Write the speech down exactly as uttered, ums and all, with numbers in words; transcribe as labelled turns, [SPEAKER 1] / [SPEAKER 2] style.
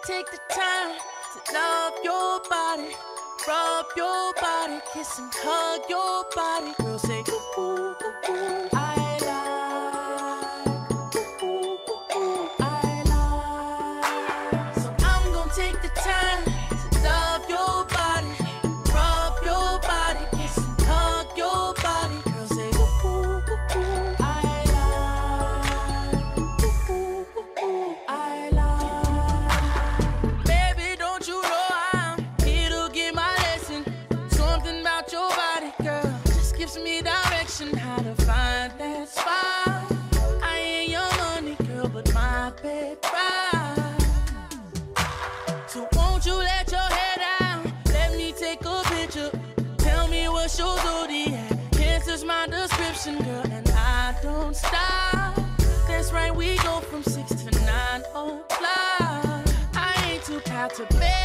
[SPEAKER 1] take the time to love your body, rub your body, kiss and hug your body. Girl, say ooh, ooh, ooh, ooh. I like, ooh, ooh, ooh, ooh. I like. So I'm gonna take the time to love your body, rub your body, kiss and hug your body. Girl, say ooh, ooh, ooh, ooh. I like, ooh, ooh, ooh, ooh. I like. Baby, don't you know I'm here to get my lesson? Something about your body, girl, just gives me direction how to find that spot. I ain't your money, girl, but my bed ride. So won't you let your hair down? Let me take a picture. Tell me what's your zodiac. Cancer's my description, girl, and I don't stop. That's right, we go from six to nine o'clock. I ain't too proud to beg.